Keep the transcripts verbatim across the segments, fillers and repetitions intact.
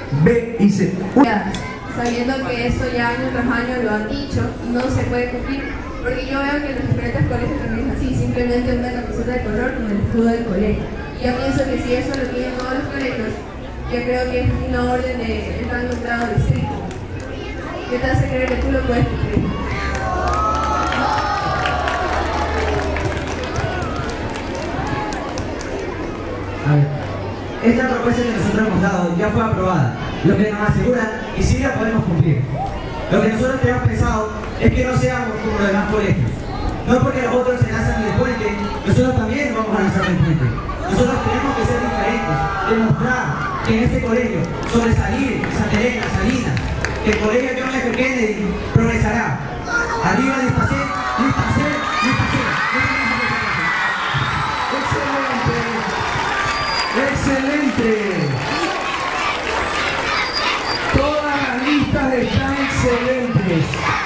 B y C. Ya, sabiendo que esto ya año tras año lo han dicho y no se puede cumplir, porque yo veo que en los diferentes colegios también es así, simplemente una camiseta de color con el escudo del colegio. Y yo pienso que si eso lo tienen todos los colegios, yo creo que es una orden de el rango grado distrito. ¿Qué te hace creer que tú lo puedes cumplir? A ver, esta propuesta que nosotros hemos dado ya fue aprobada, lo que nos asegura que sí la podemos cumplir. Lo que nosotros tenemos pensado es que no seamos como los demás colegios. No porque los otros se lanzan del puente, nosotros también vamos a lanzar del puente. Nosotros tenemos que ser diferentes, demostrar que en este colegio sobresalir Santa Elena, Salinas, que el colegio John F. Kennedy progresará. Arriba Dispacé, Dispacé, Dispacé. ¡Excelente! Todas las listas están excelentes.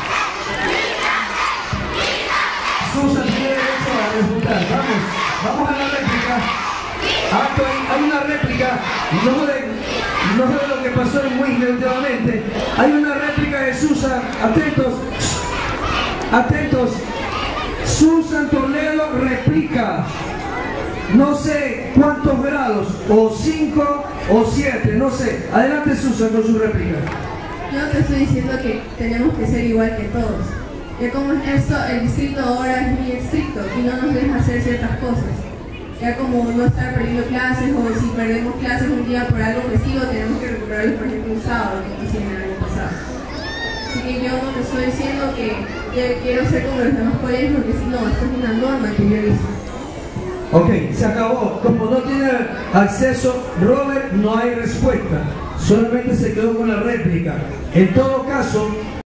Susan tiene derecho a disfrutar. Vamos, vamos a la réplica. Alto, hay, hay una réplica, no de, no de lo que pasó en Wisle últimamente. Hay una réplica de Susan. Atentos, atentos. Susan Toledo replica. No sé cuántos grados, o cinco o siete, no sé. Adelante Susan con su réplica. Yo te estoy diciendo que tenemos que ser igual que todos. Ya como es esto, el distrito ahora es muy estricto y no nos deja hacer ciertas cosas. Ya como no estar perdiendo clases, o si perdemos clases un día por algo festivo, tenemos que recuperarlos, por ejemplo, un sábado, como hicieron el año pasado. Así que yo no te estoy diciendo que yo quiero ser como los demás colegios, porque si no, esto es una norma que yo he visto. Ok, se acabó. Como no tiene acceso Robert, no hay respuesta. Solamente se quedó con la réplica. En todo caso,